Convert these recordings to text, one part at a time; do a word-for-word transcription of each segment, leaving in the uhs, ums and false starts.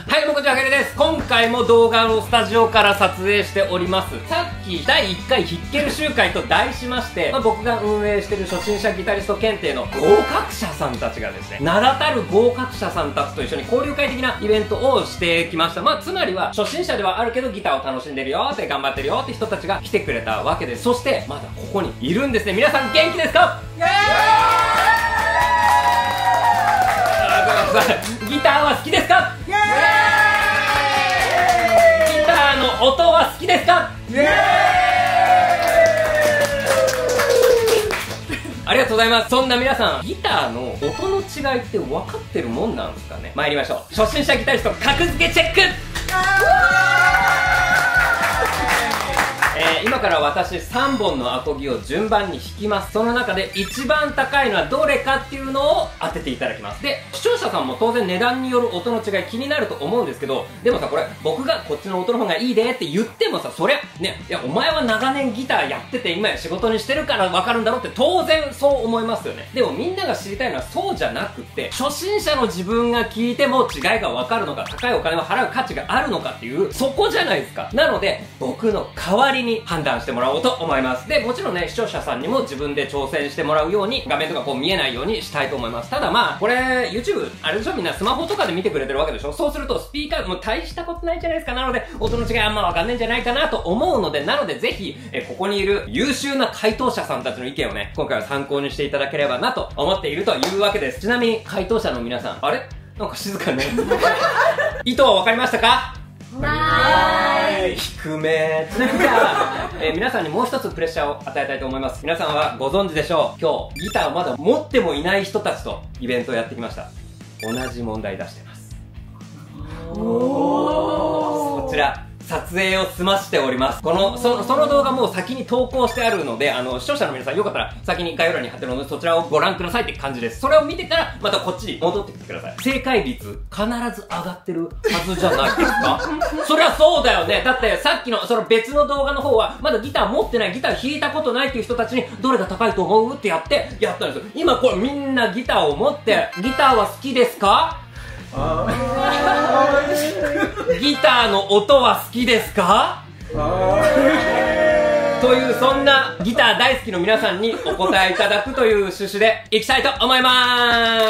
はい、もうこんにちは、かけるです。今回も動画をスタジオから撮影しております。さっきだいいっかいヒッケル集会と題しまして、まあ、僕が運営している初心者ギタリスト検定の合格者さんたちがですね、名だたる合格者さんたちと一緒に交流会的なイベントをしてきました。まあつまりは初心者ではあるけどギターを楽しんでるよって頑張ってるよって人たちが来てくれたわけです。そしてまだここにいるんですね。皆さん元気ですか？イエーイ！ギターは好きですか？イエーイ！ギターの音は好きですか？イエーイ！ありがとうございます。そんな皆さん、ギターの音の違いって分かってるもんなんですかね。参りましょう。初心者ギタリスト格付けチェック。えー、今から私さんぼんのアコギを順番に弾きます。その中で一番高いのはどれかっていうのを当てていただきます。で、視聴者さんも当然値段による音の違い気になると思うんですけど、でもさ、これ僕がこっちの音の方がいいでって言ってもさ、そりゃね、いやお前は長年ギターやってて今や仕事にしてるから分かるんだろって当然そう思いますよね。でもみんなが知りたいのはそうじゃなくて、初心者の自分が聞いても違いが分かるのか、高いお金を払う価値があるのかっていう、そこじゃないですか。なので僕の代わりに判断してもらおうと思います。で、もちろんね、視聴者さんにも自分で挑戦してもらうように、画面とかこう見えないようにしたいと思います。ただまあ、これ、YouTube、あれでしょ、みんなスマホとかで見てくれてるわけでしょ。そうすると、スピーカー、もう大したことないじゃないですか。なので、音の違いあんまわかんないんじゃないかなと思うので、なのでぜひ、えここにいる優秀な回答者さんたちの意見をね、今回は参考にしていただければなと思っているというわけです。ちなみに、回答者の皆さん、あれなんか静かね。意図はわかりましたか？はーい。低め。ちなみにじゃあ、えー、皆さんにもう一つプレッシャーを与えたいと思います。皆さんはご存知でしょう。今日、ギターをまだ持ってもいない人たちとイベントをやってきました。同じ問題出してます。おー。こちら。撮影を済ましております。この、そ、その動画もう先に投稿してあるので、あの、視聴者の皆さんよかったら先に概要欄に貼ってるので、そちらをご覧くださいって感じです。それを見てから、またこっちに戻ってきてください。正解率、必ず上がってるはずじゃないですか？そりゃそうだよね。だって、さっきの、その別の動画の方は、まだギター持ってない、ギター弾いたことないっていう人たちに、どれが高いと思うってやって、やったんですよ。今これみんなギターを持って、ギターは好きですか？ギターの音は好きですか？というそんなギター大好きの皆さんにお答えいただくという趣旨でいきたいと思います。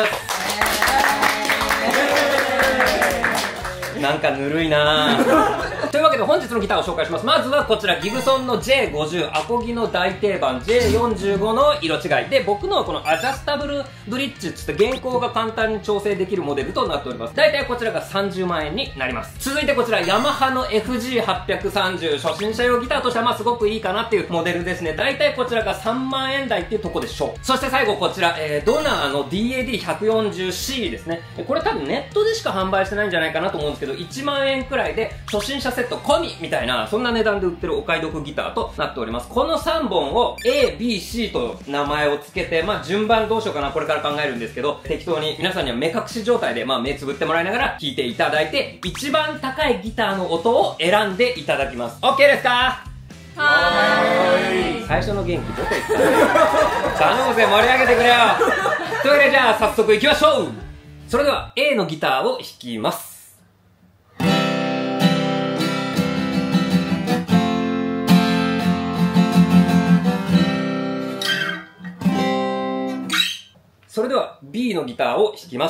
なんかぬるいなぁ。というわけで本日のギターを紹介します。まずはこちらギブソンの ジェイごじゅう アコギの大定番 ジェイよんじゅうご の色違いで、僕のはこのアジャスタブルブリッジつって原稿が簡単に調整できるモデルとなっております。だいたいこちらがさんじゅうまんえんになります。続いてこちらヤマハの エフジーはっぴゃくさんじゅう 初心者用ギターとしてはまあすごくいいかなっていうモデルですね。だいたいこちらがさんまんえん台っていうとこでしょう。そして最後こちら、えー、ドナーの ディーエーディーひゃくよんじゅうシー ですね。これ多分ネットでしか販売してないんじゃないかなと思うんですけど、いちまんえんくらいで初心者セット込みみたいな、そんな値段で売ってるお買い得ギターとなっております。このさんぼんを エービーシー と名前を付けて、まあ順番どうしようかな、これから考えるんですけど、適当に皆さんには目隠し状態で、まあ目つぶってもらいながら弾いていただいて、一番高いギターの音を選んでいただきます。 OK ですか？はーい。最初の元気どこ行ったの？頼むぜ、盛り上げてくれよ。というわけでじゃあ早速行きましょう。それでは A のギターを弾きます。それでは B のギターを弾きます。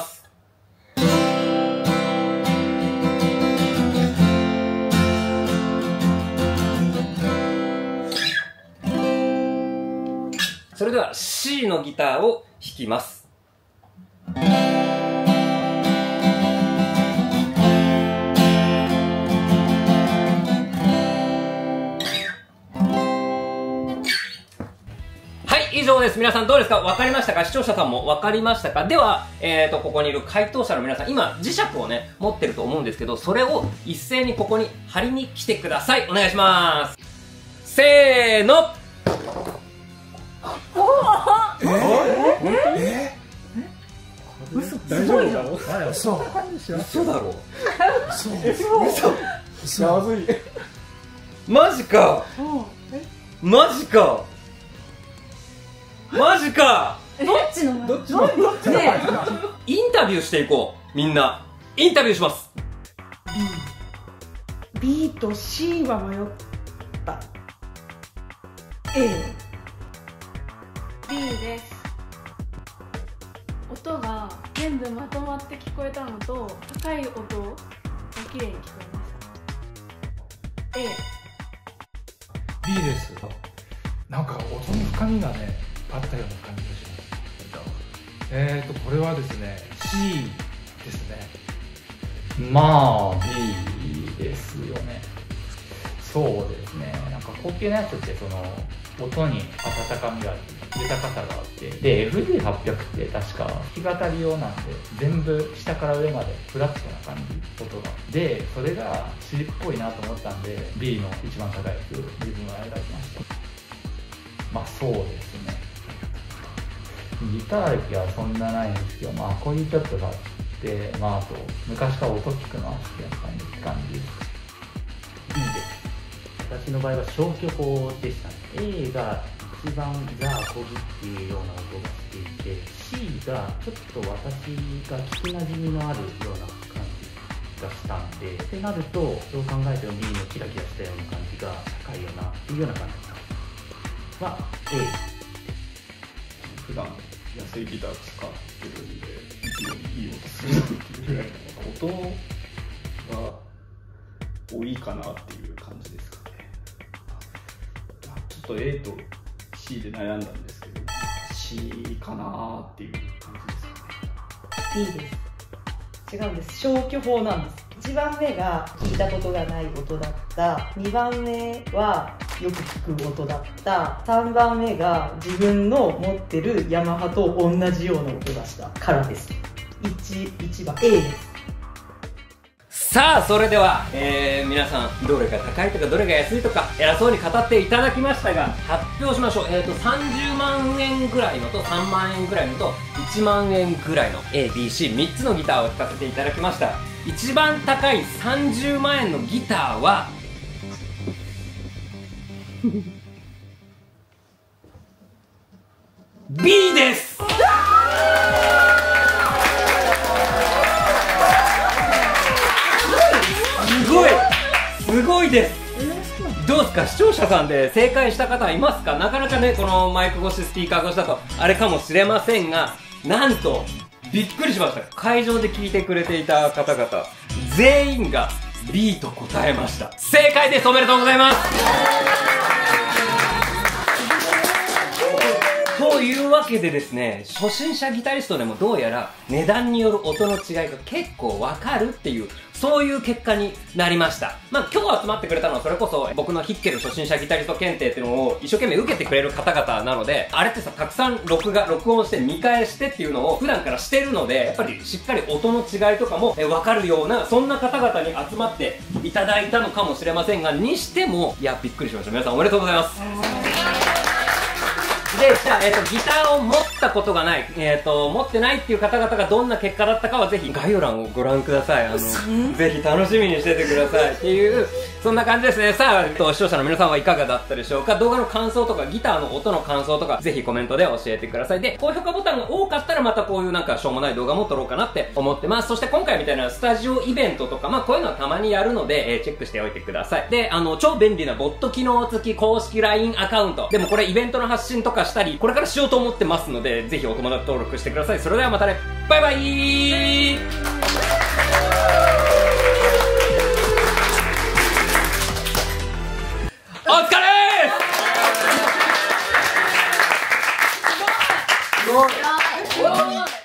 それでは C のギターを弾きます。以上です。皆さんどうですか？分かりましたか？視聴者さんも分かりましたか？では、えーと、ここにいる回答者の皆さん、今、磁石をね、持ってると思うんですけど、それを一斉にここに貼りに来てください。お願いします。せーの。 えー、えー、嘘大丈夫だろ？嘘嘘だろ？ 嘘嘘嘘まずい。 マジか。マジか。マジか。 どっちのどっちのどっちのインタビューしていこう。みんなインタビューします。 B と C は迷った。 A。 B です。音が全部まとまって聞こえたのと、高い音が綺麗に聞こえました。 A。 B です。なんか音の深みがねあったような感じがします。えーとこれはですね C ですね。 まあ B ですよね。そうですね。なんか高級なやつってその音に温かみがある、豊かさがあって、で エフディーはっぴゃく って確か弾き語り用なんで全部下から上までフラットな感じ、音がで、それが C っぽいなと思ったんで B の一番高いやつ自分は選びました。まあそうですね。ギター歴はそんなないんですけど、まあこういうちょっとがあって、まああと昔から音聞くのは好きだったんでって感じです。 B です。私の場合は消去法でしたね。 A が一番ザ・アコギっていうような音がしていて、 C がちょっと私が聞きなじみのあるような感じがしたんで、ってなるとそう考えても B のキラキラしたような感じが高いよなっていうような感じでした。は A。 普段安いギター使ってるんで非常にいい音するっていうぐらいの音が多いかなっていう感じですかね。ちょっと A と C で悩んだんですけど C かなっていう感じですかね。 B です。違うんです。消去法なんです。いちばんめが聞いたことがない音だった。にばんめはよく聞く音だった。さんばんめが自分の持ってるヤマハと同じような音がしたからです。 1, いちばん A です。 さあそれでは、えー、皆さんどれが高いとかどれが安いとか偉そうに語っていただきましたが、発表しましょう。えーとさんじゅうまんえんぐらいのとさんまんえんぐらいのといちまんえんぐらいの エービーシーみっ つのギターを弾かせていただきました。一番高いさんじゅうまんえんのギターはB です。すごいすごいです。どうですか視聴者さんで正解した方はいますか？なかなかねこのマイク越しスピーカー越しだとあれかもしれませんが、なんとびっくりしました。会場で聞いてくれていた方々全員が B と答えました。正解です。おめでとうございます。というわけでですね、初心者ギタリストでもどうやら値段による音の違いが結構わかるっていう、そういう結果になりました。まあ今日集まってくれたのはそれこそ僕のヒッケル初心者ギタリスト検定っていうのを一生懸命受けてくれる方々なので、あれってさたくさん録画録音して見返してっていうのを普段からしてるので、やっぱりしっかり音の違いとかもわかるようなそんな方々に集まっていただいたのかもしれませんが、にしてもいやびっくりしました。皆さんおめでとうございます。で、じゃあ、えっと、ギターを持ったことがない、えっと、持ってないっていう方々がどんな結果だったかはぜひ概要欄をご覧ください。あの、ぜひ楽しみにしててくださいっていう、そんな感じですね。さあ、えっと、視聴者の皆さんはいかがだったでしょうか。動画の感想とか、ギターの音の感想とか、ぜひコメントで教えてください。で、高評価ボタンが多かったらまたこういうなんかしょうもない動画も撮ろうかなって思ってます。そして今回みたいなスタジオイベントとか、まあこういうのはたまにやるので、えー、チェックしておいてください。で、あの、超便利なボット機能付き公式 ライン アカウント。でもこれイベントの発信とかしたり、これからしようと思ってますので、ぜひお友達登録してください。それではまたね。バイバイー。お疲れー。すごい。すごい。